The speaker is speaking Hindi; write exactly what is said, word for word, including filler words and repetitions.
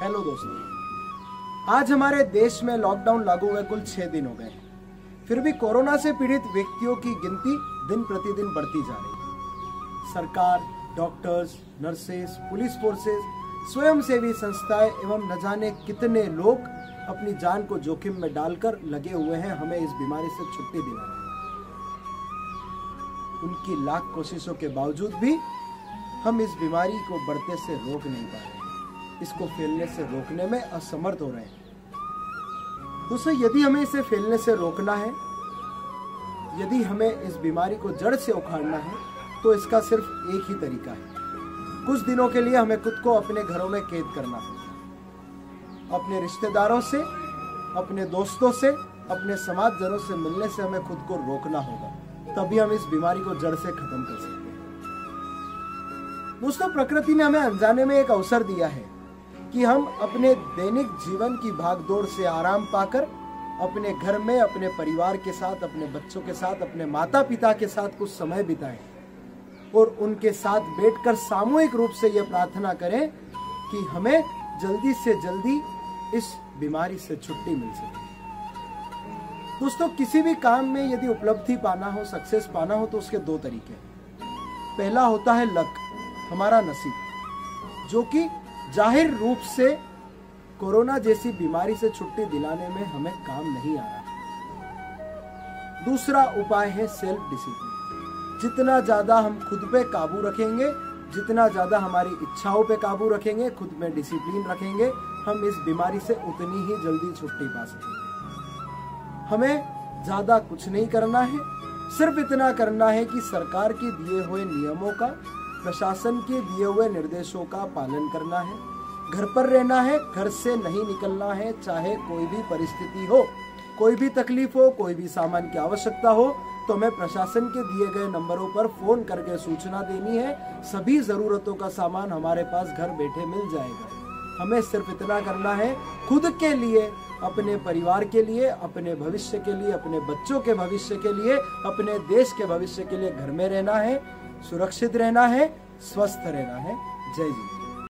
हेलो दोस्तों, आज हमारे देश में लॉकडाउन लागू हुए कुल छह दिन हो गए। फिर भी कोरोना से पीड़ित व्यक्तियों की गिनती दिन प्रतिदिन बढ़ती जा रही है। सरकार, डॉक्टर्स, नर्सेस, पुलिस फोर्सेस, स्वयंसेवी संस्थाएं एवं न जाने कितने लोग अपनी जान को जोखिम में डालकर लगे हुए हैं हमें इस बीमारी से छुट्टी दिलाने। उनकी लाख कोशिशों के बावजूद भी हम इस बीमारी को बढ़ते से रोक नहीं पा रहे, इसको फैलने से रोकने में असमर्थ हो रहे हैं। दोस्तों, यदि हमें इसे फैलने से रोकना है, यदि हमें इस बीमारी को जड़ से उखाड़ना है, तो इसका सिर्फ एक ही तरीका है। कुछ दिनों के लिए हमें खुद को अपने घरों में कैद करना होगा। अपने रिश्तेदारों से, अपने दोस्तों से, अपने समाजजनों से मिलने से हमें खुद को रोकना होगा, तभी हम इस बीमारी को जड़ से खत्म कर सकते हैं। दोस्तों, प्रकृति ने हमें अनजाने में एक अवसर दिया है कि हम अपने दैनिक जीवन की भागदौड़ से आराम पाकर अपने घर में अपने परिवार के साथ, अपने बच्चों के साथ, अपने माता पिता के साथ कुछ समय बिताएं और उनके साथ बैठकर सामूहिक रूप से यह प्रार्थना करें कि हमें जल्दी से जल्दी इस बीमारी से छुट्टी मिल सके। दोस्तों, किसी भी काम में यदि उपलब्धि पाना हो, सक्सेस पाना हो, तो उसके दो तरीके हैं। पहला होता है लक, हमारा नसीब, जो कि जाहिर रूप से कोरोना जैसी बीमारी से छुट्टी दिलाने में हमें काम नहीं आ रहा। दूसरा उपाय है सेल्फ डिसिप्लिन। जितना ज्यादा हम खुद पे काबू रखेंगे, जितना ज्यादा हमारी इच्छाओं पे काबू रखेंगे, खुद में डिसिप्लिन रखेंगे, हम इस बीमारी से उतनी ही जल्दी छुट्टी पा सकेंगे। हमें ज्यादा कुछ नहीं करना है, सिर्फ इतना करना है कि सरकार के दिए हुए नियमों का, प्रशासन के दिए हुए निर्देशों का पालन करना है, घर पर रहना है, घर से नहीं निकलना है, चाहे कोई भी परिस्थिति हो, कोई भी तकलीफ हो, कोई भी सामान की आवश्यकता हो, तो हमें प्रशासन के दिए गए नंबरों पर फोन करके सूचना देनी है। सभी जरूरतों का सामान हमारे पास घर बैठे मिल जाएगा। हमें सिर्फ इतना करना है, खुद के लिए, अपने परिवार के लिए, अपने भविष्य के लिए, अपने बच्चों के भविष्य के लिए, अपने देश के भविष्य के लिए घर में रहना है, सुरक्षित रहना है, स्वस्थ रहना है। जय जी।